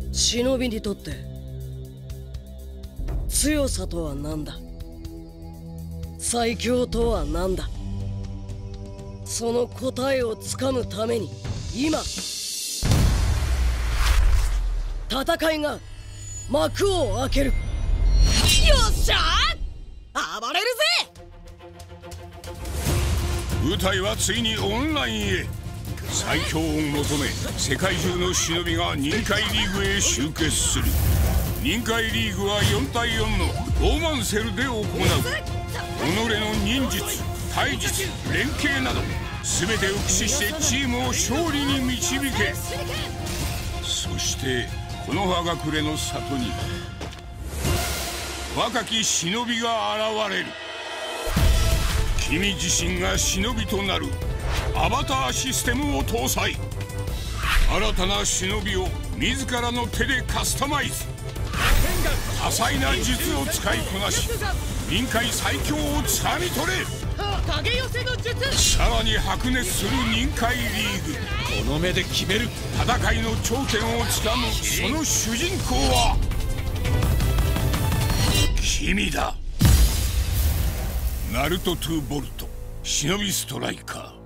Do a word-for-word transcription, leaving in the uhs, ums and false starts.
忍びにとって強さとは何だ？最強とは何だ？その答えをつかむために今戦いが幕を開ける。よっしゃー、暴れるぜ。 舞台はついにオンラインへ。最強を求め世界中の忍びが忍界リーグへ集結する。忍界リーグはよん対よんのローマンセルで行う。己の忍術、体術、連携など全てを駆使してチームを勝利に導け。そしてこの葉隠れの里に若き忍びが現れる。君自身が忍びとなるアバターシステムを搭載。新たな忍びを自らの手でカスタマイズ。多彩な術を使いこなし臨界最強をつかみ取れ。 影寄せの術。 さらに白熱する忍界リーグ。 この目で決める。 戦いの頂点をつかむその主人公は君だ。ナルトトゥボルト忍びストライカー。